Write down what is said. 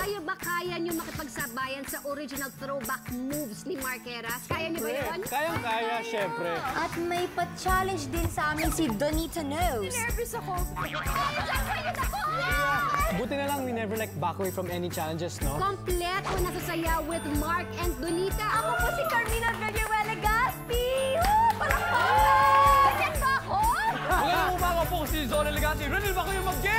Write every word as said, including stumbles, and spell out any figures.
Kayo ba kaya nyo makipagsabayan sa original throwback moves ni Mark Heras? Kaya nyo ba yun? Kayang-kaya, syempre. At may pa-challenge din sa amin si Donita Knows. Nervous ako. Buti na lang we never like back away from any challenges, no? Kompleto na sa saya with Mark and Donita. Ako po si Carmina Villanueva Gaspi! Palakpakan! Ganyan ba ako? Magandang umaga po si Zona Elegante. Ready ba kayo mag-game?